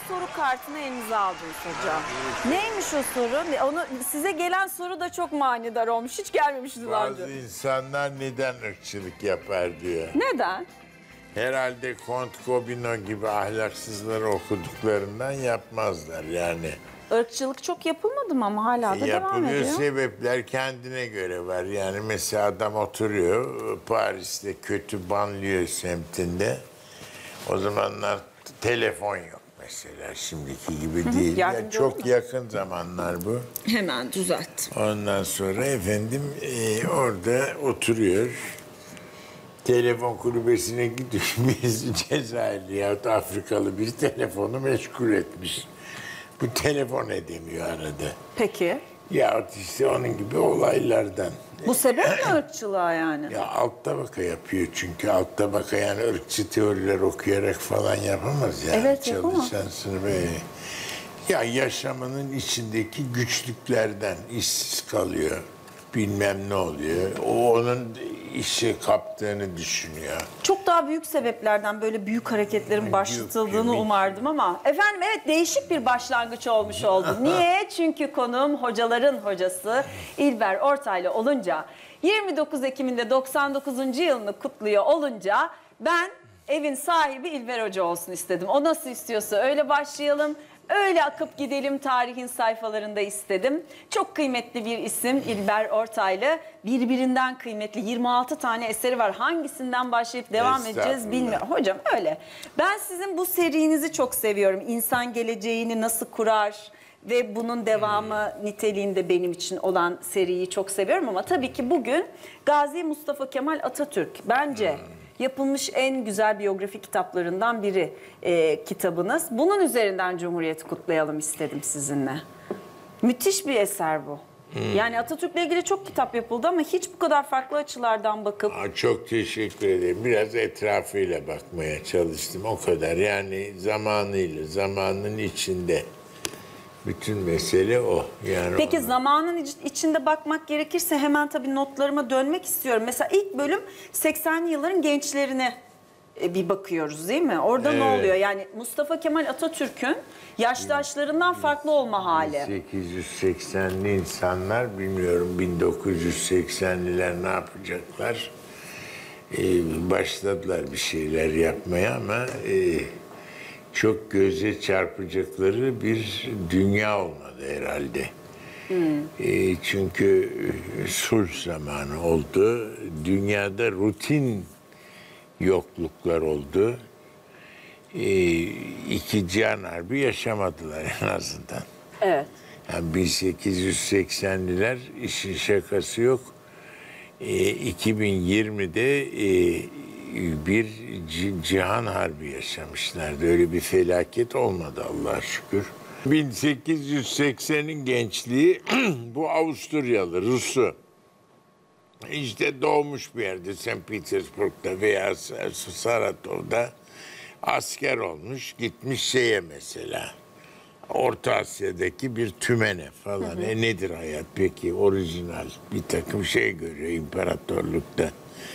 soru kartını elinize aldınız hocam. Neymiş o soru? Onu, size gelen soru da çok manidar olmuş. Hiç gelmemişti daha önce. Bazı insanlar neden ırkçılık yapar diyor. Neden? Herhalde Kont Gobineau gibi ahlaksızları okuduklarından yapmazlar yani. Irkçılık çok yapılmadı mı ama hala da devam Yapılıyor, ediyor. sebepler kendine göre var. Yani mesela adam oturuyor Paris'te kötü banliyö semtinde. O zamanlar telefon yok mesela, şimdiki gibi değil. Ya çok yakın zamanlar bu. Hemen düzelt. Ondan sonra efendim orada oturuyor. Telefon kulübesine gidiyor. Birisi Cezayirli yahut Afrikalı bir telefonu meşgul etmiş. Bu telefon edemiyor arada. Peki. Yahut işte onun gibi olaylardan. Bu sebep mi ırkçılığa yani? Ya alt tabaka yapıyor çünkü alt tabaka yani ırkçı teoriler okuyarak falan yapamaz yani. Evet, yapamaz. Çalışan sınıfı. Ya yaşamının içindeki güçlüklerden işsiz kalıyor. Bilmem ne oluyor. O onun işi kaptığını düşünüyor. Çok daha büyük sebeplerden böyle büyük hareketlerin başlatıldığını umardım ama efendim evet, değişik bir başlangıç olmuş oldu. Niye? Çünkü konuğum hocaların hocası İlber Ortaylı olunca, 29 Ekim'inde 99. yılını kutluyor olunca ben evin sahibi İlber Hoca olsun istedim. O nasıl istiyorsa öyle başlayalım. Öyle akıp gidelim tarihin sayfalarında istedim. Çok kıymetli bir isim İlber Ortaylı. Birbirinden kıymetli 26 tane eseri var. Hangisinden başlayıp devam edeceğiz bilmiyorum. Hocam öyle. Ben sizin bu serinizi çok seviyorum. İnsan geleceğini nasıl kurar ve bunun devamı niteliğinde benim için olan seriyi çok seviyorum. Ama tabii ki bugün Gazi Mustafa Kemal Atatürk bence yapılmış en güzel biyografi kitaplarından biri kitabınız. Bunun üzerinden Cumhuriyet'i kutlayalım istedim sizinle. Müthiş bir eser bu. Yani Atatürk'le ilgili çok kitap yapıldı ama hiç bu kadar farklı açılardan bakıp... Çok teşekkür ederim. Biraz etrafıyla bakmaya çalıştım. O kadar. Yani zamanıyla, zamanın içinde. Bütün mesele o. Yani Peki ona. zamanın içinde bakmak gerekirse hemen tabii notlarıma dönmek istiyorum. Mesela ilk bölüm 80'li yılların gençlerine bir bakıyoruz değil mi? Orada ne oluyor? Yani Mustafa Kemal Atatürk'ün yaştaşlarından farklı olma hali. 1880'li insanlar, bilmiyorum 1980'liler ne yapacaklar? Başladılar bir şeyler yapmaya ama çok göze çarpacakları bir dünya olmadı herhalde. Çünkü sulh zamanı oldu. Dünyada rutin yokluklar oldu. İki Cihan Harbi yaşamadılar en azından. Evet. Yani 1880'liler işin şakası yok. 2020'de bir Cihan Harbi yaşamışlardı. Öyle bir felaket olmadı Allah'a şükür. 1880'in gençliği bu Avusturyalı, Rus'u. İşte doğmuş bir yerde St. Petersburg'da veya Saratov'da asker olmuş, gitmiş şeye mesela. Orta Asya'daki bir tümene falan. Nedir hayat peki? Orijinal bir takım şey görüyor imparatorlukta.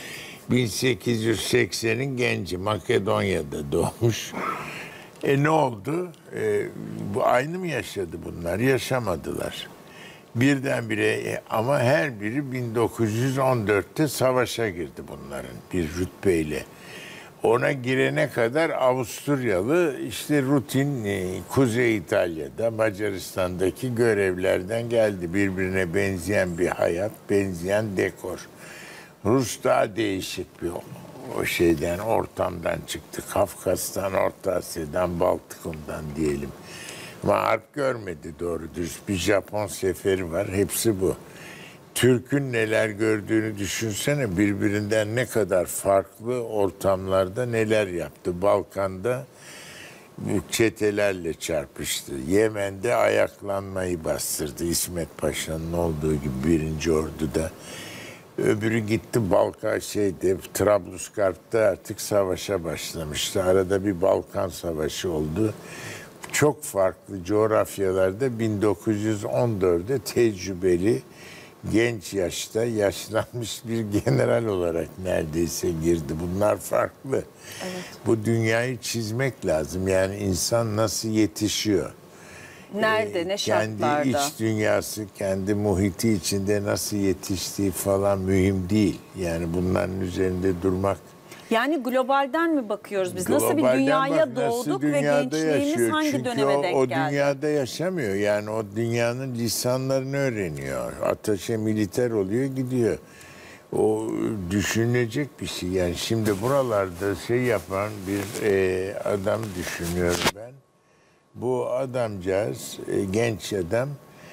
1880'in genci Makedonya'da doğmuş. Ne oldu? Bu aynı mı yaşadı bunlar? Yaşamadılar. Birdenbire ama her biri 1914'te savaşa girdi bunların bir rütbeyle. Ona girene kadar Avusturyalı işte rutin Kuzey İtalya'da, Macaristan'daki görevlerden geldi. Birbirine benzeyen bir hayat, benzeyen dekor. Rus daha değişik bir o şeyden, ortamdan çıktı. Kafkas'tan, Orta Asya'dan, Baltikum'dan diyelim. Ama harp görmedi doğru dürüst. Bir Japon seferi var, hepsi bu. Türk'ün neler gördüğünü düşünsene, birbirinden ne kadar farklı ortamlarda neler yaptı. Balkan'da bu çetelerle çarpıştı. Yemen'de ayaklanmayı bastırdı. İsmet Paşa'nın olduğu gibi 1. Ordu'da. Öbürü gitti Trablusgarp'ta artık savaşa başlamıştı. Arada bir Balkan Savaşı oldu. Çok farklı coğrafyalarda 1914'de tecrübeli genç yaşta yaşlanmış bir general olarak neredeyse girdi. Bunlar farklı. Bu dünyayı çizmek lazım. Yani insan nasıl yetişiyor? Nerede, ne Kendi şartlarda? iç dünyası, kendi muhiti içinde nasıl yetiştiği falan mühim değil. Yani bunların üzerinde durmak. Yani globalden mi bakıyoruz biz? Nasıl bir Globalden dünyaya bak, nasıl doğduk ve dünyada gençliğimiz yaşıyor? hangi Çünkü döneme denk o geldi? dünyada yaşamıyor. Yani o dünyanın lisanlarını öğreniyor. Ataşe militer oluyor, gidiyor. O düşünülecek bir şey. Yani şimdi buralarda şey yapan bir adam düşünüyorum ben. Bu adamcağız, genç adam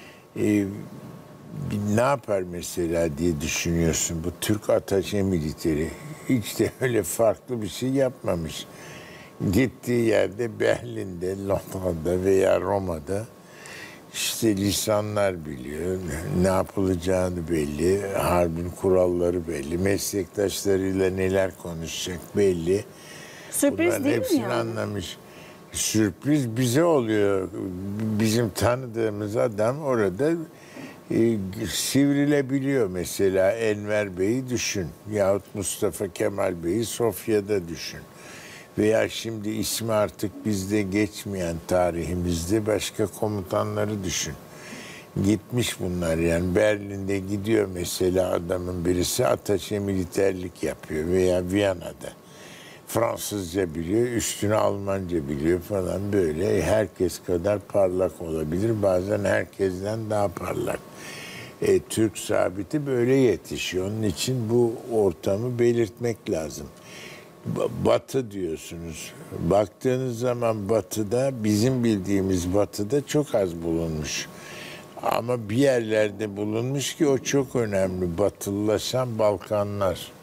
ne yapar mesela diye düşünüyorsun. Bu Türk ataşe militeri hiç de öyle farklı bir şey yapmamış. Gittiği yerde Berlin'de, Londra'da veya Roma'da işte lisanlar biliyor, ne yapılacağını belli, harbin kuralları belli, meslektaşlarıyla neler konuşacak belli. Sürpriz Bunların değil mi hepsini yani? anlamış. Sürpriz bize oluyor. Bizim tanıdığımız adam orada sivrilebiliyor mesela. Enver Bey'i düşün. Yahut Mustafa Kemal Bey'i Sofya'da düşün. Veya şimdi ismi artık bizde geçmeyen tarihimizde başka komutanları düşün. Gitmiş bunlar yani. Berlin'de gidiyor mesela adamın birisi ataşe militerlik yapıyor veya Viyana'da. Fransızca biliyor, üstüne Almanca biliyor falan böyle. Herkes kadar parlak olabilir. Bazen herkesten daha parlak. Türk sabiti böyle yetişiyor. Onun için bu ortamı belirtmek lazım. Batı diyorsunuz. Baktığınız zaman batıda, bizim bildiğimiz batıda çok az bulunmuş. Ama bir yerlerde bulunmuş ki o çok önemli. Batılılaşan Balkanlar.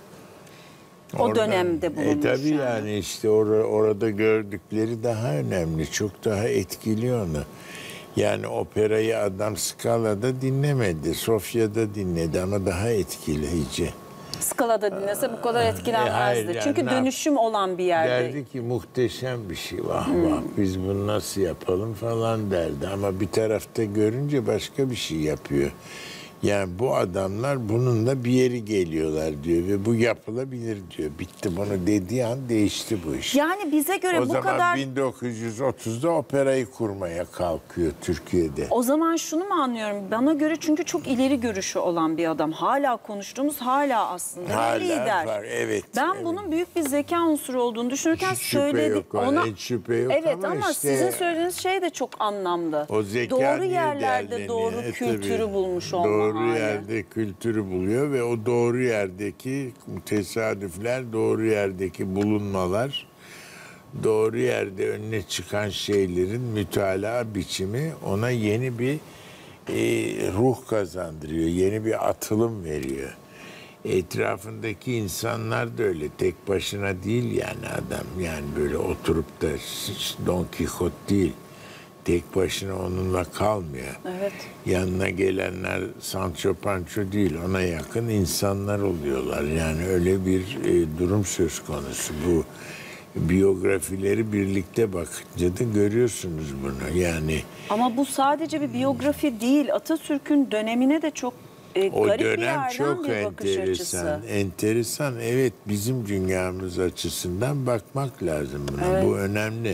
O dönemde bulunmuş Tabii yani. yani işte orada gördükleri daha önemli. Çok daha etkili onu. Yani operayı adam Scala'da dinlemedi. Sofya'da dinledi ama daha etkileyici. Scala'da dinlese bu kadar etkilenmezdi. hayır yani Çünkü ne dönüşüm olan bir yerde. Derdi ki muhteşem bir şey, vah vah biz bunu nasıl yapalım falan derdi. Ama bir tarafta görünce başka bir şey yapıyor. Yani bu adamlar bununla bir yeri geliyorlar diyor ve bu yapılabilir diyor. Bitti, bunu dediği an değişti bu iş. Yani bize göre O bu zaman kadar... 1930'da operayı kurmaya kalkıyor Türkiye'de. O zaman şunu mu anlıyorum? Bana göre çünkü çok ileri görüşü olan bir adam. Hala konuştuğumuz, hala aslında bir lider. Var, evet. Ben evet. bunun büyük bir zeka unsuru olduğunu düşünürken Hiç şüphe söyledik. yok ona, hiç şüphe yok evet ama ama işte- sizin söylediğiniz şey de çok anlamlı. O zeka doğru niye yerlerde değerleniyor? doğru kültürü Tabii. bulmuş olma Doğru hali. yerde kültürü buluyor ve o doğru yerdeki tesadüfler, doğru yerdeki bulunmalar, doğru yerde önüne çıkan şeylerin mütalaa biçimi ona yeni bir ruh kazandırıyor, yeni bir atılım veriyor. Etrafındaki insanlar da öyle, tek başına değil yani adam. Yani böyle oturup da Don Quixote değil. Tek başına onunla kalmıyor. Evet. Yanına gelenler Sancho Pancho değil, ona yakın insanlar oluyorlar. Yani öyle bir durum söz konusu. Bu biyografileri birlikte bakınca da görüyorsunuz bunu. Yani Ama bu sadece bir biyografi değil. Atatürk'ün dönemine de çok o garip bir dönem yerden çok bir bakış enteresan. açısı. Enteresan. Evet, bizim dünyamız açısından bakmak lazım buna. Evet. Bu önemli.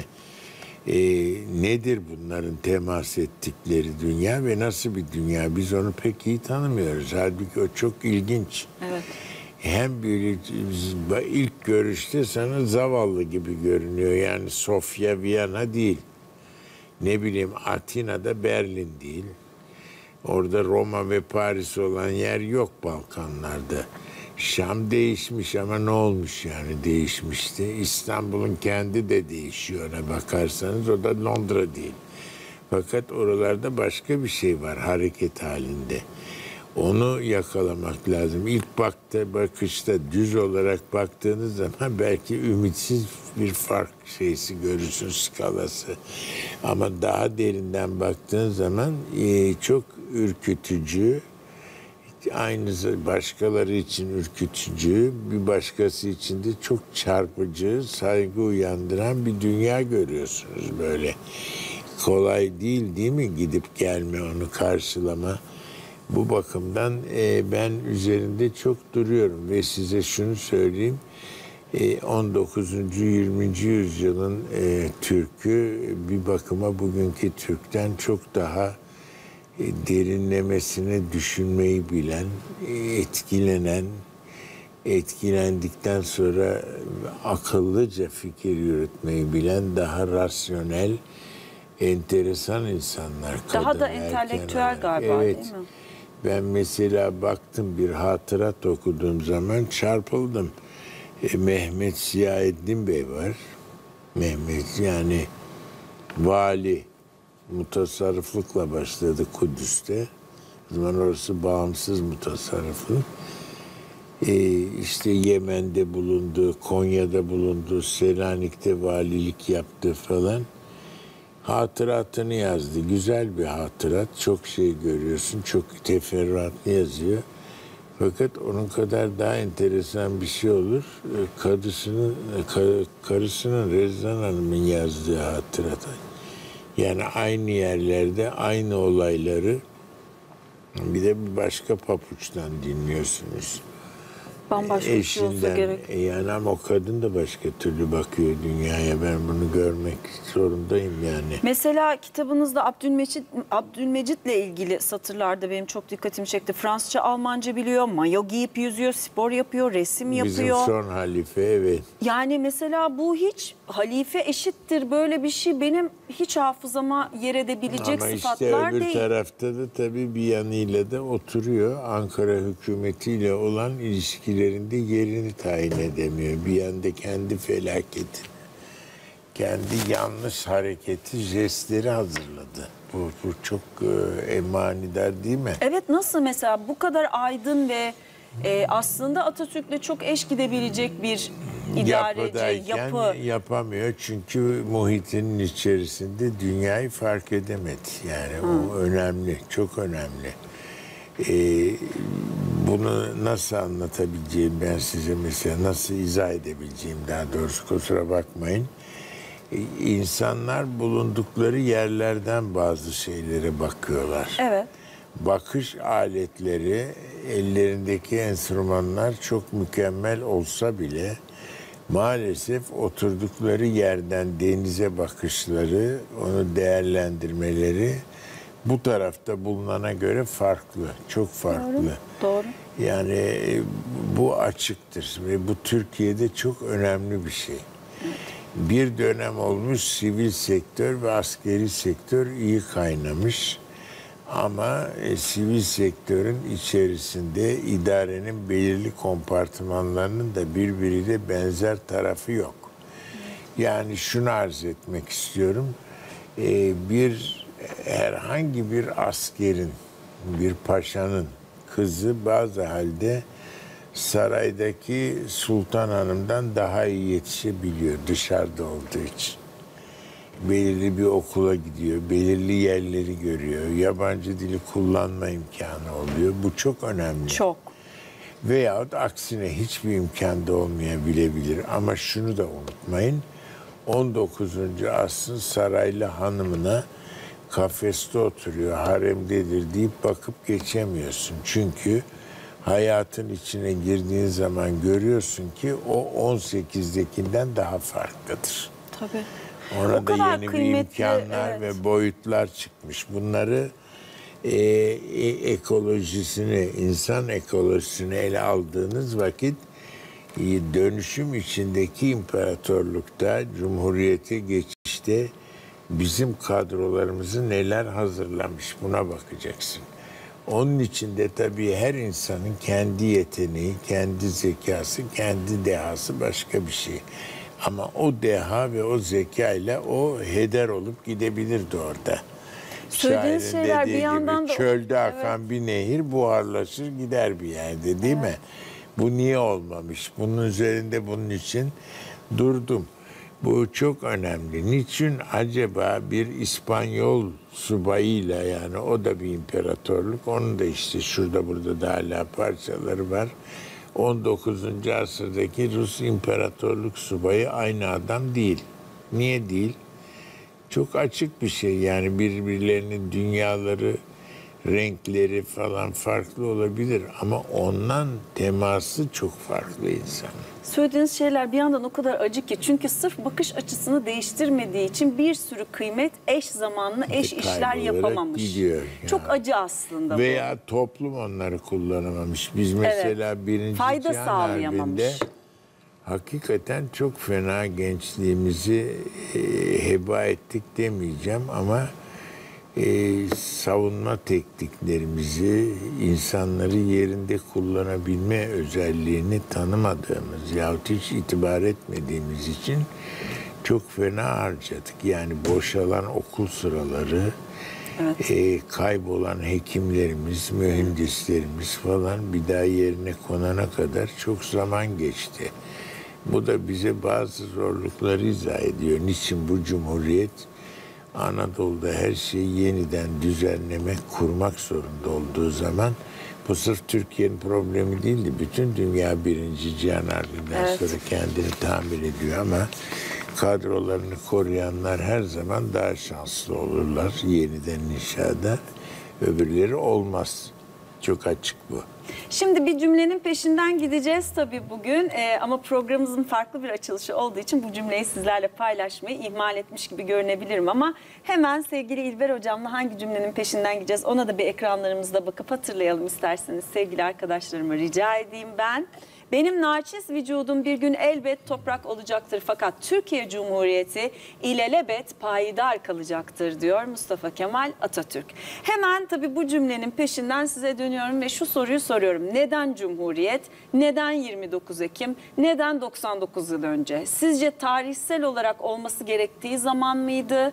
Nedir bunların temas ettikleri dünya ve nasıl bir dünya? Biz onu pek iyi tanımıyoruz. Halbuki o çok ilginç. Evet. Hem böyle ilk görüşte sana zavallı gibi görünüyor. Yani Sofya, Viyana değil. Ne bileyim Atina'da Berlin değil. Orada Roma ve Paris olan yer yok Balkanlarda. Şam değişmiş ama ne olmuş yani değişmişti. İstanbul'un kendi de değişiyor ona bakarsanız, o da Londra değil. Fakat oralarda başka bir şey var hareket halinde. Onu yakalamak lazım. İlk bakışta düz olarak baktığınız zaman belki ümitsiz bir fark şeysi görürsün, skalası. Ama daha derinden baktığın zaman çok ürkütücü, aynı başkaları için ürkütücü, bir başkası için de çok çarpıcı, saygı uyandıran bir dünya görüyorsunuz böyle. Kolay değil mi gidip gelme, onu karşılama. Bu bakımdan ben üzerinde çok duruyorum ve size şunu söyleyeyim. 19. 20. yüzyılın Türk'ü bir bakıma bugünkü Türk'ten çok daha derinlemesine düşünmeyi bilen, etkilenen, etkilendikten sonra akıllıca fikir yürütmeyi bilen, daha rasyonel, enteresan insanlar. Daha kadın, da erken entelektüel olarak. galiba, Evet. değil mi? Ben mesela baktım, bir hatırat okuduğum zaman çarpıldım. Mehmet Ziyaeddin Bey var. Mehmet yani vali, mutasarrıflıkla başladı Kudüs'te. O zaman orası bağımsız mutasarrıflık. İşte Yemen'de bulundu, Konya'da bulundu, Selanik'te valilik yaptı falan. Hatıratını yazdı. Güzel bir hatırat. Çok şey görüyorsun. Çok teferruatlı yazıyor. Fakat onun kadar daha enteresan bir şey olur. Karısının Rezan Hanım'ın yazdığı hatırat. Yani aynı yerlerde aynı olayları bir de bir başka papuçtan dinliyorsunuz. Bambaşka bir şey olsa gerek. Yani ama o kadın da başka türlü bakıyor dünyaya. Ben bunu görmek zorundayım yani. Mesela kitabınızda Abdülmecit'le ilgili satırlarda benim çok dikkatimi çekti. Fransızca, Almanca biliyor, mayo giyip yüzüyor, spor yapıyor, resim yapıyor. Bizim son halife, evet. Yani mesela bu hiç halife eşittir böyle bir şey benim hiç hafızama yer edebilecek Ama sıfatlar işte öbür değil. tarafta da tabii bir yanıyla da oturuyor. Ankara hükümetiyle olan ilişkilerinde yerini tayin edemiyor. Bir yanda kendi felaketi, kendi yanlış hareketi, jestleri hazırladı. Bu çok manidar değil mi? Evet, nasıl mesela bu kadar aydın ve aslında Atatürk'le çok eş gidebilecek bir idareci, Yapıdayken yapı. yapamıyor çünkü muhitinin içerisinde dünyayı fark edemedi. Yani o önemli, çok önemli. Bunu nasıl anlatabileceğim ben size, mesela nasıl izah edebileceğim, daha doğrusu kusura bakmayın. İnsanlar bulundukları yerlerden bazı şeylere bakıyorlar. Evet. Bakış aletleri, ellerindeki enstrümanlar çok mükemmel olsa bile maalesef oturdukları yerden denize bakışları, onu değerlendirmeleri bu tarafta bulunana göre farklı, çok farklı. Doğru. Yani bu açıktır ve bu Türkiye'de çok önemli bir şey. Bir dönem olmuş sivil sektör ve askeri sektör iyi kaynamış. Ama sivil sektörün içerisinde idarenin belirli kompartımanlarının da birbiriyle benzer tarafı yok. Yani şunu arz etmek istiyorum. Herhangi bir askerin, bir paşanın kızı bazı halde saraydaki Sultan Hanım'dan daha iyi yetişebiliyor dışarıda olduğu için. Belirli bir okula gidiyor, belirli yerleri görüyor, yabancı dili kullanma imkanı oluyor. Bu çok önemli. Çok. Veyahut aksine hiçbir imkanda olmayabilir. Ama şunu da unutmayın, 19. asrın saraylı hanımına kafeste oturuyor, haremdedir deyip bakıp geçemiyorsun. Çünkü hayatın içine girdiğin zaman görüyorsun ki o 18'dekinden daha farklıdır. Tabii. Ona O da kadar yeni bir kıymetli, imkanlar evet. ve boyutlar çıkmış. Bunları ekolojisini, insan ekolojisini ele aldığınız vakit dönüşüm içindeki imparatorlukta, cumhuriyete geçişte bizim kadrolarımızı neler hazırlamış, buna bakacaksın. Onun için de tabii her insanın kendi yeteneği, kendi zekası, kendi dehası başka bir şey. Ama o deha ve o zekayla o heder olup gidebilirdi orada. Söylediğiniz Şairin şeyler dediği bir yandan gibi, da... çölde akan bir nehir buharlaşır gider bir yerde, değil mi? Bu niye olmamış? Bunun üzerinde bunun için durdum. Bu çok önemli. Niçin acaba bir İspanyol subayıyla, yani o da bir imparatorluk, onun da işte şurada burada da hala parçaları var. 19. asırdaki Rus imparatorluk subayı aynı adam değil. Niye değil? Çok açık bir şey, yani birbirlerinin dünyaları renkleri falan farklı olabilir ama ondan teması çok farklı insan. Söylediğiniz şeyler bir yandan o kadar acı ki. Çünkü sırf bakış açısını değiştirmediği için bir sürü kıymet eş zamanlı, eş işler Kaybolarak yapamamış. gidiyor ya. Çok acı aslında bu. Veya toplum onları kullanamamış. Biz mesela Birinci Fayda Cihan sağlayamamış. Harbi'nde hakikaten çok fena gençliğimizi heba ettik demeyeceğim ama savunma tekniklerimizi, insanları yerinde kullanabilme özelliğini tanımadığımız yahut hiç itibar etmediğimiz için çok fena harcadık. Yani boşalan okul sıraları, kaybolan hekimlerimiz, mühendislerimiz falan bir daha yerine konana kadar çok zaman geçti. Bu da bize bazı zorlukları izah ediyor. Niçin bu Cumhuriyet Anadolu'da her şeyi yeniden düzenlemek, kurmak zorunda olduğu zaman bu sırf Türkiye'nin problemi değildi. Bütün dünya Birinci Cihan Harbi'nden sonra kendini tamir ediyor ama kadrolarını koruyanlar her zaman daha şanslı olurlar yeniden inşada. Öbürleri olmaz. Çok açık bu. Şimdi bir cümlenin peşinden gideceğiz tabii bugün ama programımızın farklı bir açılışı olduğu için bu cümleyi sizlerle paylaşmayı ihmal etmiş gibi görünebilirim ama hemen sevgili İlber Hocam'la hangi cümlenin peşinden gideceğiz ona da bir ekranlarımızda bakıp hatırlayalım isterseniz sevgili arkadaşlarıma rica edeyim ben. Benim naçiz vücudum bir gün elbet toprak olacaktır fakat Türkiye Cumhuriyeti ilelebet payidar kalacaktır diyor Mustafa Kemal Atatürk. Hemen tabii bu cümlenin peşinden size dönüyorum ve şu soruyu soruyorum. Neden Cumhuriyet? Neden 29 Ekim? Neden 99 yıl önce? Sizce tarihsel olarak olması gerektiği zaman mıydı?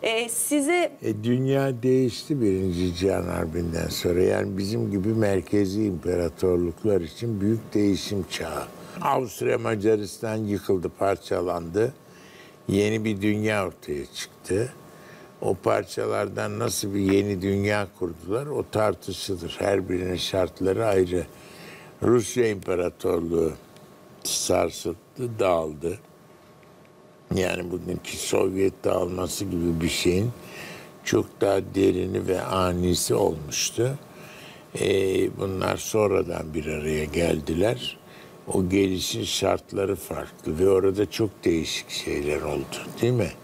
Dünya değişti Birinci Cihan Harbi'nden sonra. Yani bizim gibi merkezi imparatorluklar için büyük değişim çağı. Avusturya Macaristan yıkıldı, parçalandı. Yeni bir dünya ortaya çıktı. O parçalardan nasıl bir yeni dünya kurdular o tartışılır. Her birinin şartları ayrı. Rusya İmparatorluğu sarsıldı, dağıldı. Yani bugünkü Sovyet dağılması gibi bir şeyin çok daha derini ve anisi olmuştu. Bunlar sonradan bir araya geldiler. O gelişin şartları farklı ve orada çok değişik şeyler oldu, değil mi?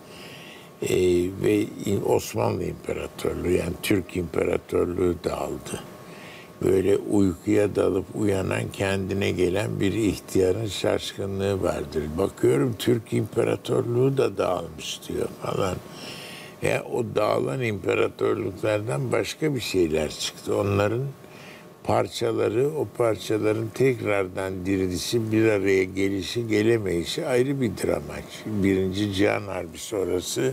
Ve Osmanlı İmparatorluğu yani Türk İmparatorluğu dağıldı. Böyle uykuya dalıp uyanan kendine gelen bir ihtiyarın şaşkınlığı vardır. Bakıyorum Türk İmparatorluğu da dağılmış diyor falan. O dağılan imparatorluklardan başka bir şeyler çıktı. Onların parçaları, o parçaların tekrardan dirilişi, bir araya gelişi, gelemeyişi ayrı bir dramaç. Birinci Cihan Harbi sonrası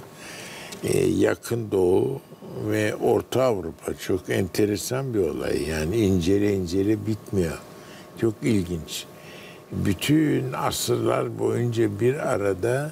Yakın Doğu ve Orta Avrupa çok enteresan bir olay. Yani incele bitmiyor. Çok ilginç. Bütün asırlar boyunca bir arada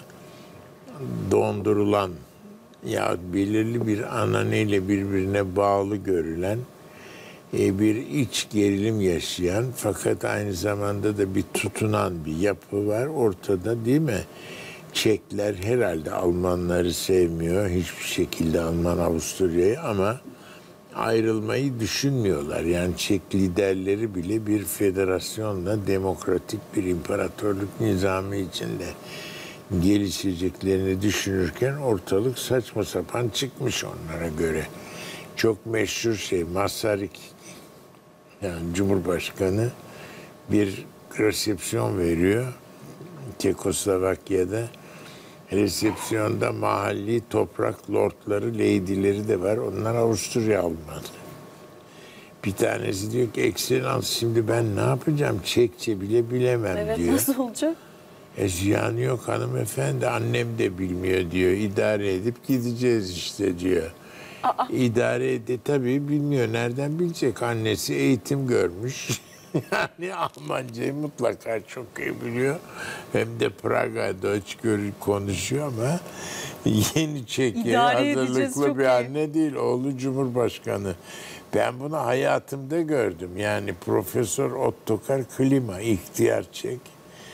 dondurulan ya belirli bir ananeyle birbirine bağlı görülen bir iç gerilim yaşayan fakat aynı zamanda da bir tutunan bir yapı var ortada, değil mi? Çekler herhalde Almanları sevmiyor hiçbir şekilde, Alman Avusturya'yı, ama ayrılmayı düşünmüyorlar. Yani Çek liderleri bile bir federasyonla demokratik bir imparatorluk nizamı içinde gelişeceklerini düşünürken ortalık saçma sapan çıkmış onlara göre. Çok meşhur şey Masaryk, yani Cumhurbaşkanı bir resepsiyon veriyor Çekoslovakya'da. Resepsiyonda mahalli toprak lordları, leydileri de var. Onlar Avusturya Almanı. Bir tanesi diyor ki Ekselans şimdi ben ne yapacağım? Çekçe bile bilemem evet, diyor. nasıl olacak? Ziyanı yok hanımefendi, annem de bilmiyor diyor. İdare edip gideceğiz işte diyor. İdare tabii bilmiyor. Nereden bilecek? Annesi eğitim görmüş. Yani Almancayı mutlaka çok iyi biliyor. Hem de Praga Deutsch konuşuyor ama yeni Çek'e hazırlıklı bir anne değil. Oğlu Cumhurbaşkanı. Ben bunu hayatımda gördüm. Yani Profesör Ottokar Klima, ihtiyar Çek.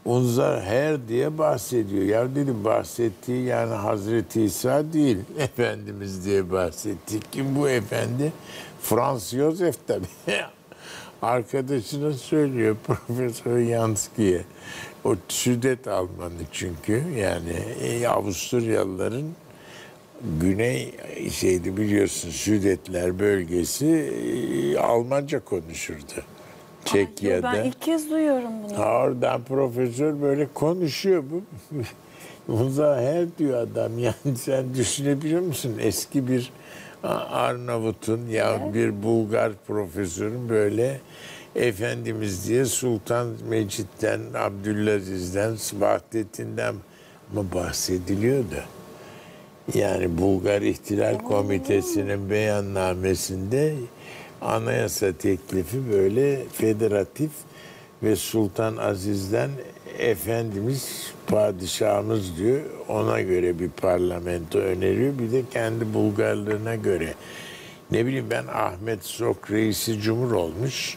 Unzar Her diye bahsediyor. Ya dedim, bahsettiği yani Hazreti İsa değil, Efendimiz diye bahsetti. Kim bu efendi? Franz Josef tabii. Arkadaşına söylüyor, Profesör Yansky'ye. O Südet Almanı çünkü, yani Avusturyalıların güney biliyorsun, Südetler bölgesi Almanca konuşurdu. Çekya'da. Ben ilk kez duyuyorum bunu. Oradan profesör böyle konuşuyor. Unzar Her diyor adam. Yani sen düşünebiliyor musun? Eski bir Arnavut'un ya bir Bulgar profesörün böyle Efendimiz diye Sultan Mecit'ten, Abdülaziz'den, Vahdettin'den mı bahsediliyordu? Yani Bulgar İhtilal Komitesi'nin beyannamesinde anayasa teklifi böyle federatif ve Sultan Aziz'den Efendimiz padişahımız diyor. Ona göre bir parlamento öneriyor. Bir de kendi Bulgarlığına göre. Ne bileyim ben, Ahmet Sok reisi cumhur olmuş.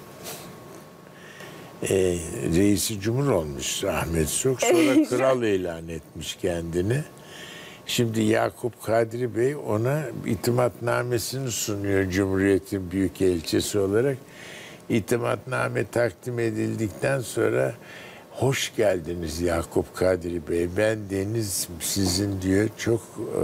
Reisi cumhur olmuş Ahmet Sok. Sonra kral ilan etmiş kendini. Şimdi Yakup Kadri Bey ona itimatnamesini sunuyor Cumhuriyet'in büyükelçisi olarak. İtimatname takdim edildikten sonra hoş geldiniz Yakup Kadri Bey. Ben Deniz, sizin diyor çok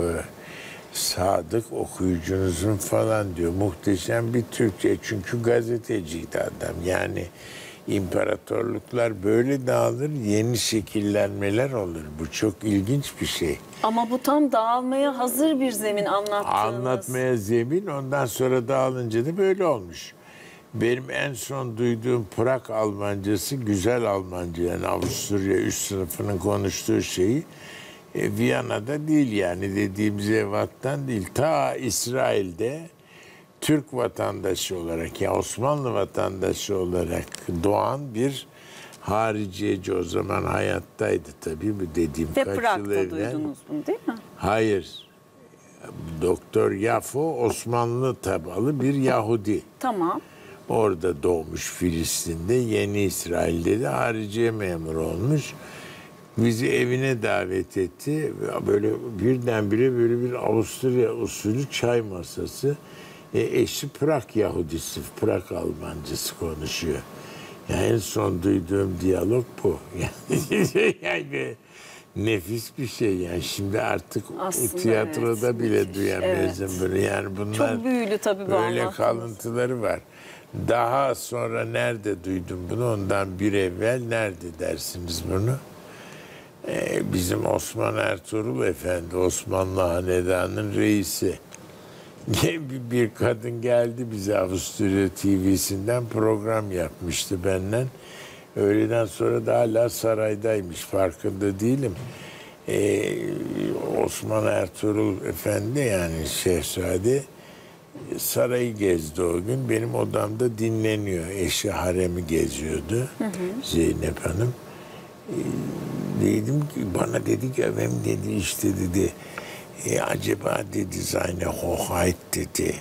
sadık okuyucunuzun falan diyor. Muhteşem bir Türkçe, çünkü gazeteciydi adam. Yani imparatorluklar böyle dağılır, yeni şekillenmeler olur. Bu çok ilginç bir şey. Ama bu tam dağılmaya hazır bir zemin anlattığınız. Anlatmaya zemin, ondan sonra dağılınca da böyle olmuş. Benim en son duyduğum Prag Almancası güzel Almanca, yani Avusturya üst sınıfının konuştuğu şeyi Viyana'da değil, yani dediğimiz evattan değil. Ta İsrail'de Türk vatandaşı olarak, ya Osmanlı vatandaşı olarak doğan bir hariciyeci, o zaman hayattaydı tabii, bu dediğim Ve kaç yıl Prag'da evvel. duydunuz bunu değil mi? Hayır. Doktor Yafo Osmanlı tabalı bir Yahudi. Tamam. Orada doğmuş Filistin'de, Yeni İsrail'de de hariciye memur olmuş. Bizi evine davet etti. Böyle birdenbire böyle bir Avusturya usulü çay masası. Eşi Prag Yahudisi, Prag Almancası konuşuyor. Yani en son duyduğum diyalog bu. Yani nefis bir şey yani. Şimdi artık Aslında tiyatroda evet, bile müthiş. duyamıyorsun Evet. böyle. Yani bunlar Çok büyülü tabii bu böyle anlattığınız. kalıntıları var. Daha sonra nerede duydum bunu? Ondan bir evvel nerede dersiniz bunu? Bizim Osman Ertuğrul Efendi, Osmanlı Hanedanı'nın reisi. Bir kadın geldi bize, Avusturya TV'sinden program yapmıştı benden. Öğleden sonra da hala saraydaymış, farkında değilim. Osman Ertuğrul Efendi, yani Şehzade, sarayı gezdi o gün. Benim odamda dinleniyor. Eşi haremi geziyordu. Zeynep Hanım. Dedim ki, bana dedi ki efendim dedi, işte dedi acaba dedi Zayne Hochheit dedi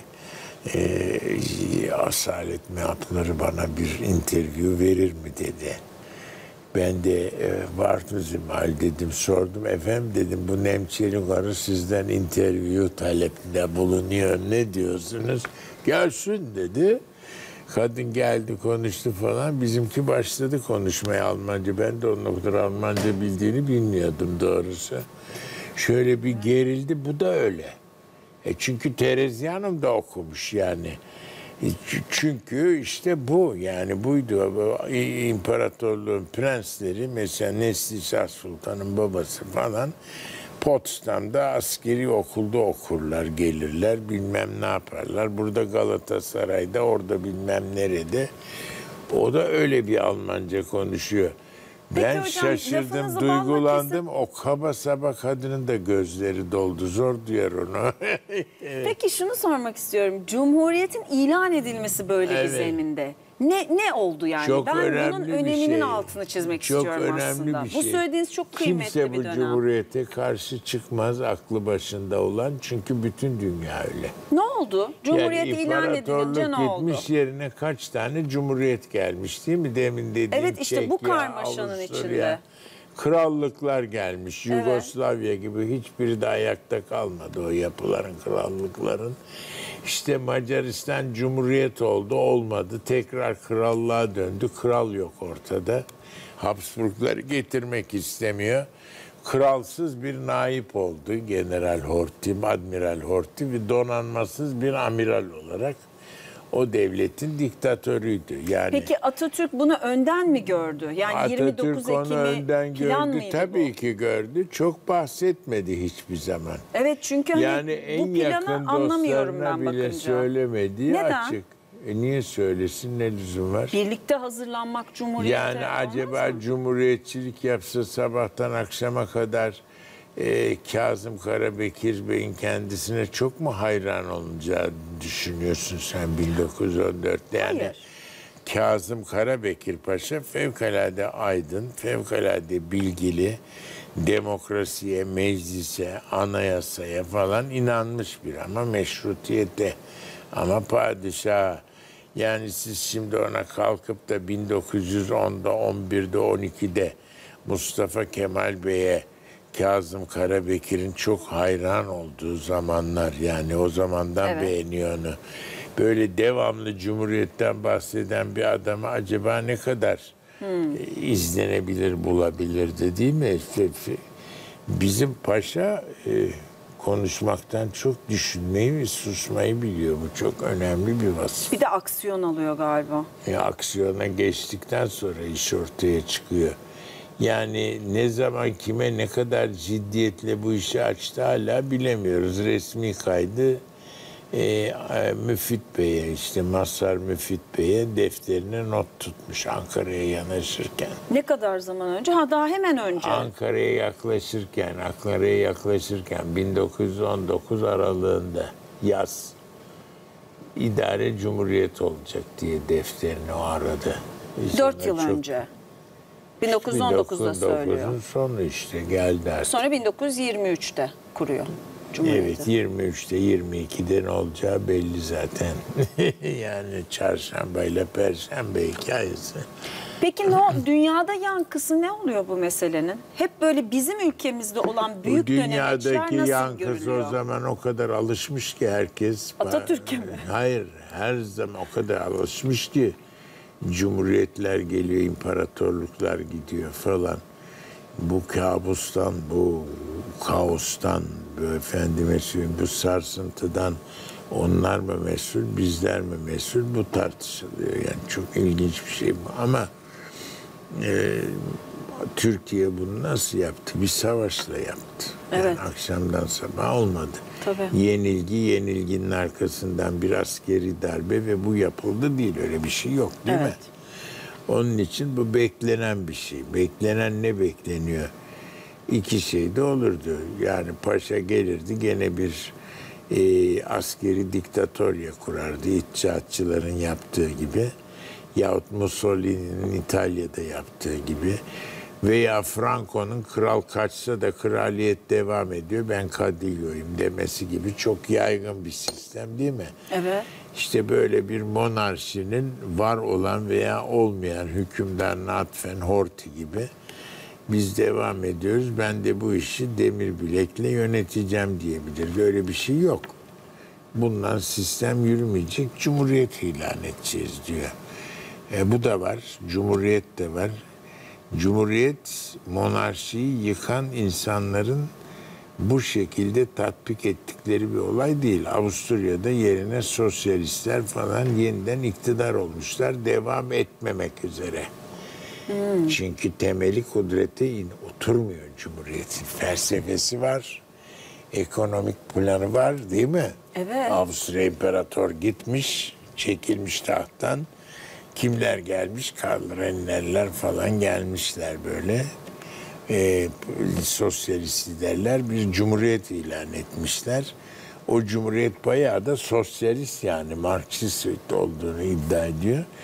Asalet Meapnur'u bana bir interview verir mi dedi. Ben de vardı Zimal dedim, sordum. Efendim dedim, bu Nemçeli karı sizden interview talepinde bulunuyor, ne diyorsunuz? Gelsin dedi. Kadın geldi, konuştu falan. Bizimki başladı konuşmaya Almanca. Ben de onun o kadar Almanca bildiğini bilmiyordum doğrusu. Şöyle bir gerildi, bu da öyle. Çünkü Terezyanım da okumuş yani. Çünkü işte bu, yani buydu. İmparatorluğun prensleri, mesela Neslişah Sultan'ın babası falan, Potsdam'da askeri okulda okurlar, gelirler, bilmem ne yaparlar. Burada Galatasaray'da, orada bilmem nerede. O da öyle bir Almanca konuşuyor. Ben hocam, şaşırdım, lafınızı duygulandım. O kaba saba kadının da gözleri doldu. Zor duyar onu. Peki şunu sormak istiyorum. Cumhuriyetin ilan edilmesi böyle bir Evet. zeminde. Ne oldu yani? Çok Ben bunun önemli bir öneminin şey. altını çizmek Çok istiyorum önemli aslında. bir Bu şey. söylediğiniz çok kıymetli Kimse bir bu dönem. cumhuriyete karşı çıkmaz aklı başında olan, çünkü bütün dünya öyle. Ne oldu? Cumhuriyet ilan edilince ne oldu? gitmiş, yerine kaç tane cumhuriyet gelmiş değil mi? Demin dediğim Evet, işte bu Çekya, karmaşanın Avusturya, içinde. krallıklar gelmiş. Yugoslavya gibi hiçbiri de ayakta kalmadı, o yapıların, krallıkların. İşte Macaristan cumhuriyet oldu, olmadı. Tekrar krallığa döndü. Kral yok ortada. Habsburgları getirmek istemiyor. Kralsız bir naip oldu General Horthy, Admiral Horthy ve donanmasız bir amiral olarak o devletin diktatörüydü. Yani Peki Atatürk bunu önden mi gördü? Yani 29 Atatürk onu Ekim'i önden plan gördü. mıydı Tabii bu? ki gördü. Çok bahsetmedi hiçbir zaman. Evet, çünkü hani Yani en bu planı yakın anlamıyorum ben dostlarına bile bakınca. söylemediği Neden? açık. Niye söylesin, ne lüzum var? Birlikte hazırlanmak Cumhuriyet'e Yani olmaz acaba mı? cumhuriyetçilik yapsa sabahtan akşama kadar Kazım Karabekir Bey'in kendisine çok mu hayran olacağı düşünüyorsun sen 1914'te? Yani Hayır. Kazım Karabekir Paşa fevkalade aydın, fevkalade bilgili, demokrasiye, meclise, anayasaya falan inanmış bir, ama meşrutiyete, ama padişah. Yani siz şimdi ona kalkıp da 1910'da, 11'de, 12'de Mustafa Kemal Bey'e Kazım Karabekir'in çok hayran olduğu zamanlar, yani o zamandan Evet. beğeniyor onu. Böyle devamlı Cumhuriyet'ten bahseden bir adama acaba ne kadar izlenebilir, bulabilirdi değil mi? Bizim paşa konuşmaktan çok düşünmeyi ve susmayı biliyor. Bu çok önemli bir vasıf. Bir de aksiyon alıyor galiba. Aksiyona geçtikten sonra iş ortaya çıkıyor. Yani ne zaman kime ne kadar ciddiyetle bu işi açtı hala bilemiyoruz. Resmi kaydı Müfit Bey'e, işte Mazhar Müfit Bey'e defterine not tutmuş Ankara'ya yanaşırken. Ne kadar zaman önce? Ha, daha hemen önce. Ankara'ya yaklaşırken 1919 aralığında yaz idare cumhuriyet olacak diye defterini o aradı. 4 yıl önce. 1919'da söylüyor. 1919'un sonu işte geldi artık. Sonra 1923'te kuruyor Cumhuriyeti. Evet, 23'te 22'de ne olacağı belli zaten. Yani çarşamba ile perşembe hikayesi. Peki dünyada yankısı ne oluyor bu meselenin? Hep böyle bizim ülkemizde olan büyük Bu dönemeçler dünyadaki nasıl yankısı görünüyor? o zaman o kadar alışmış ki herkes. Atatürk'e mi? Hayır, her zaman o kadar alışmış ki cumhuriyetler geliyor, imparatorluklar gidiyor falan. Bu kabustan, bu kaostan, bu efendime söyleyeyim, bu sarsıntıdan onlar mı mesul, bizler mi mesul, bu tartışılıyor. Yani çok ilginç bir şey bu. Ama Türkiye bunu nasıl yaptı? Bir savaşla yaptı. Yani Evet. akşamdan sabaha olmadı. Tabii. Yenilginin arkasından bir askeri darbe ve bu yapıldı değil. Öyle bir şey yok değil mi? Evet. Onun için bu beklenen bir şey. Beklenen ne bekleniyor? İki şey de olurdu. Yani paşa gelirdi, gene bir askeri diktatörya kurardı. İttihatçıların yaptığı gibi. Yahut Mussolini'nin İtalya'da yaptığı gibi. Veya Franco'nun kral kaçsa da kraliyet devam ediyor, ben Cadillo'yum demesi gibi çok yaygın bir sistem değil mi? Evet. İşte böyle bir monarşinin var olan veya olmayan hükümdarına atfen Horthy gibi biz devam ediyoruz. Ben de bu işi demir bilekle yöneteceğim diyebilir. Böyle bir şey yok. Bundan sistem yürümeyecek, cumhuriyet ilan edeceğiz diyor. Bu da var, cumhuriyet de var. Cumhuriyet, monarşiyi yıkan insanların bu şekilde tatbik ettikleri bir olay değil. Avusturya'da yerine sosyalistler falan yeniden iktidar olmuşlar, devam etmemek üzere. Çünkü temeli kudrete oturmuyor Cumhuriyet'in. Felsefesi var, ekonomik planı var değil mi? Evet. Avusturya İmparator gitmiş, çekilmiş tahttan. Kimler gelmiş? Karl Renner'ler falan gelmişler böyle. Sosyalist liderler bir cumhuriyet ilan etmişler. O cumhuriyet bayağı da sosyalist, yani Marksist olduğunu iddia ediyor.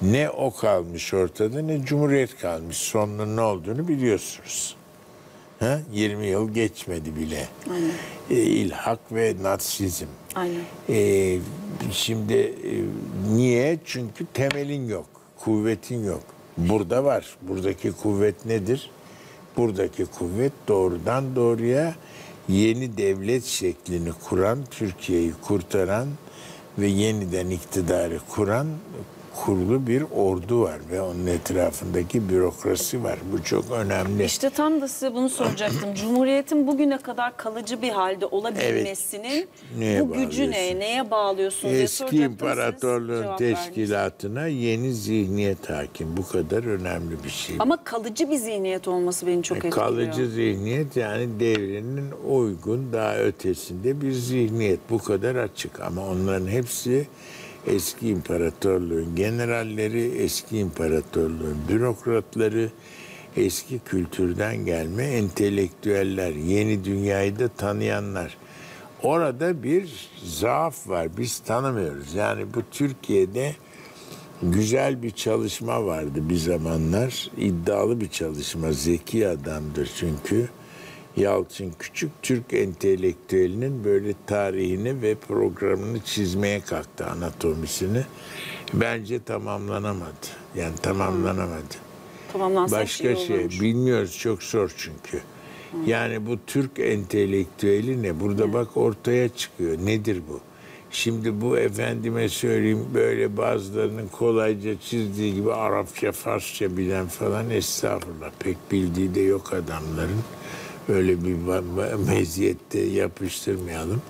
Ne o kalmış ortada ne Cumhuriyet kalmış. Sonunun ne olduğunu biliyorsunuz. 20 yıl geçmedi bile. Aynen. İlhak ve Natsizm. Aynen. Şimdi niye? Çünkü temelin yok, kuvvetin yok. Burada var. Buradaki kuvvet nedir? Buradaki kuvvet doğrudan doğruya yeni devlet şeklini kuran, Türkiye'yi kurtaran ve yeniden iktidarı kuran kurulu bir ordu var ve onun etrafındaki bürokrasi var. Bu çok önemli. İşte tam da size bunu soracaktım. Cumhuriyetin bugüne kadar kalıcı bir halde olabilmesinin Neye bu gücü bağlıyorsun? neye bağlıyorsunuz diye Eski soracaktım. Siz imparatorluğun cevap verdiniz. teşkilatına yeni zihniyet hakim. Bu kadar önemli bir şey. Ama kalıcı bir zihniyet olması beni çok etkiliyor. Kalıcı zihniyet yani devrinin uygun daha ötesinde bir zihniyet. Bu kadar açık ama onların hepsi eski imparatorluğun generalleri, eski imparatorluğun bürokratları, eski kültürden gelme entelektüeller, yeni dünyayı da tanıyanlar. Orada bir zaaf var. Biz tanımıyoruz. Yani bu Türkiye'de güzel bir çalışma vardı bir zamanlar. İddialı bir çalışma. Zeki adamdır çünkü. Yalçın Küçük Türk entelektüelinin böyle tarihini ve programını çizmeye kalktı, anatomisini. Bence tamamlanamadı. Yani tamamlanamadı. Tamamlansa Başka iyi şey olurmuş. bilmiyoruz, çok zor çünkü. Yani bu Türk entelektüeli ne? Burada bak ortaya çıkıyor. Nedir bu? Şimdi bu efendime söyleyeyim böyle bazılarının kolayca çizdiği gibi Arapça, Farsça bilen falan estağfurullah. Pek bildiği de yok adamların. Öyle bir meziyette yapıştırmayalım.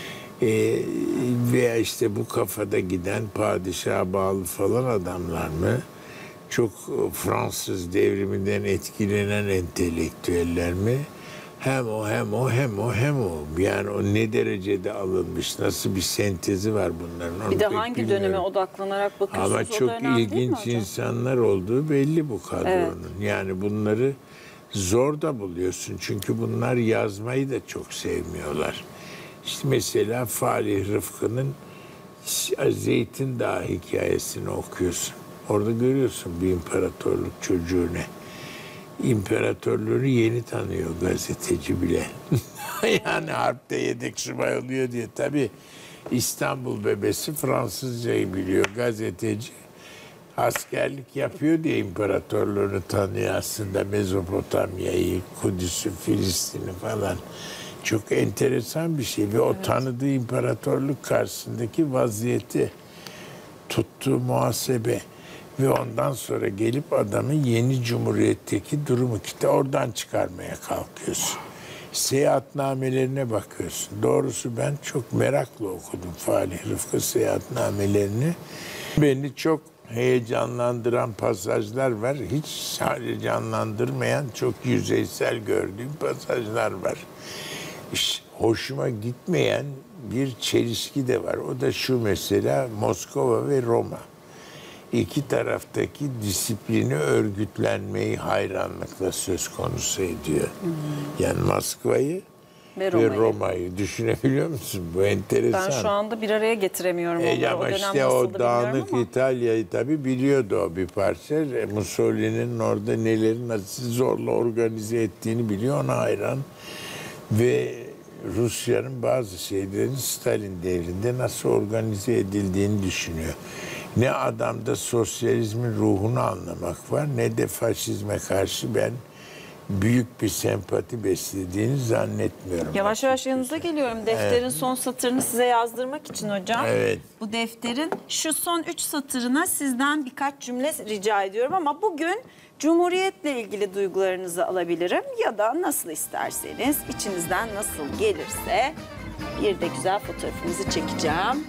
Veya işte bu kafada giden padişaha bağlı falan adamlar mı? Çok Fransız devriminden etkilenen entelektüeller mi? Hem o hem o hem o hem o. Yani o ne derecede alınmış, nasıl bir sentezi var bunların. Onu Bir de pek hangi bilmiyorum. döneme odaklanarak bakıyorsunuz? Ama o çok da önemli değil mi ilginç hocam? insanlar olduğu belli bu kadronun. Evet. Yani bunları zor da buluyorsun. Çünkü bunlar yazmayı da çok sevmiyorlar. İşte mesela Falih Rıfkı'nın Zeytin Dağı hikayesini okuyorsun. Orada görüyorsun bir imparatorluk çocuğu ne. İmparatorluğunu yeni tanıyor gazeteci bile. Yani harpte yedek subay oluyor diye. Tabii İstanbul bebesi Fransızcayı biliyor gazeteci. Askerlik yapıyor diye imparatorluğunu tanıyor aslında. Mezopotamya'yı, Kudüs'ü, Filistin'i falan. Çok enteresan bir şey. Ve o tanıdığı imparatorluk karşısındaki vaziyeti, tuttuğu muhasebe ve ondan sonra gelip adamın yeni cumhuriyetteki durumu oradan çıkarmaya kalkıyorsun. Seyahatnamelerine bakıyorsun. Doğrusu ben çok merakla okudum Falih Rıfkı seyahatnamelerini. Beni çok heyecanlandıran pasajlar var. Hiç heyecanlandırmayan, çok yüzeysel gördüğüm pasajlar var. Hoşuma gitmeyen bir çelişki de var. O da şu mesela Moskova ve Roma. İki taraftaki disiplini, örgütlenmeyi hayranlıkla söz konusu ediyor. Yani Moskova'yı Ve ve Roma'yı düşünebiliyor musun? Bu enteresan. Ben şu anda bir araya getiremiyorum onları. Ama o dönem işte nasıldı o bilmiyorum dağınık ama. İtalya'yı tabii biliyordu o bir parça. Mussolini'nin orada neleri nasıl zorla organize ettiğini biliyor, ona hayran. Ve Rusya'nın bazı şeylerin Stalin devrinde nasıl organize edildiğini düşünüyor. Ne adamda sosyalizmin ruhunu anlamak var ne de faşizme karşı ben büyük bir sempati beslediğini zannetmiyorum. Yavaş yavaş yanınıza geliyorum. Defterin son satırını size yazdırmak için hocam. Evet. Bu defterin şu son 3 satırına sizden birkaç cümle rica ediyorum ama bugün Cumhuriyet'le ilgili duygularınızı alabilirim ya da nasıl isterseniz, içinizden nasıl gelirse bir de güzel fotoğrafınızı çekeceğim.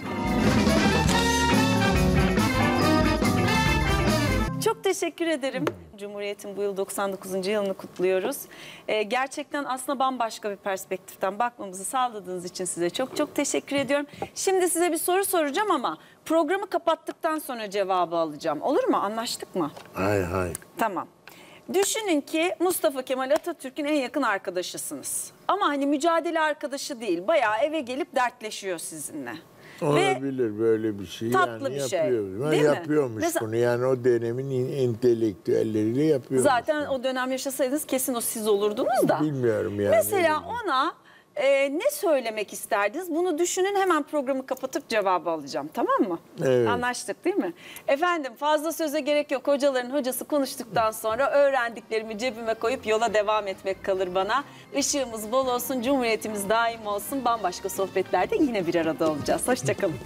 Çok teşekkür ederim. Cumhuriyet'in bu yıl 99. yılını kutluyoruz. Gerçekten aslında bambaşka bir perspektiften bakmamızı sağladığınız için size çok çok teşekkür ediyorum. Şimdi size bir soru soracağım ama programı kapattıktan sonra cevabı alacağım. Olur mu? Anlaştık mı? Hay. Tamam. Düşünün ki Mustafa Kemal Atatürk'ün en yakın arkadaşısınız. Ama hani mücadele arkadaşı değil, bayağı eve gelip dertleşiyor sizinle. Olabilir böyle bir şey. tatlı yani bir şey, yapıyor. değil mi? Yapıyormuş Mesela- bunu. Yani o dönemin entelektüelleriyle yapıyormuş. Zaten o dönem yaşasaydınız kesin o siz olurdunuz da. Bilmiyorum yani. Mesela ona ne söylemek isterdiniz? Bunu düşünün, hemen programı kapatıp cevabı alacağım, tamam mı? Evet. Anlaştık değil mi? Efendim, fazla söze gerek yok. Hocaların hocası konuştuktan sonra öğrendiklerimi cebime koyup yola devam etmek kalır bana. Işığımız bol olsun, cumhuriyetimiz daim olsun. Bambaşka sohbetlerde yine bir arada olacağız. Hoşçakalın.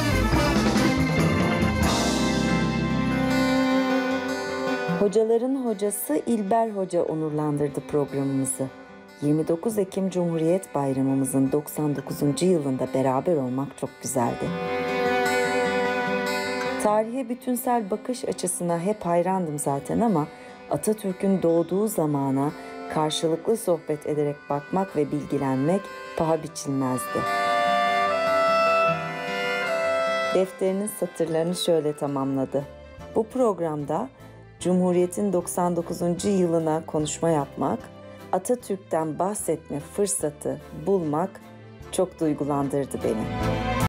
Hocaların hocası İlber Hoca onurlandırdı programımızı. 29 Ekim Cumhuriyet Bayramımızın 99. yılında beraber olmak çok güzeldi. Tarihe bütünsel bakış açısına hep hayrandım zaten ama Atatürk'ün doğduğu zamana karşılıklı sohbet ederek bakmak ve bilgilenmek paha biçilmezdi. Defterinin satırlarını şöyle tamamladı. Bu programda Cumhuriyet'in 99. yılına konuşma yapmak, Atatürk'ten bahsetme fırsatı bulmak çok duygulandırdı beni.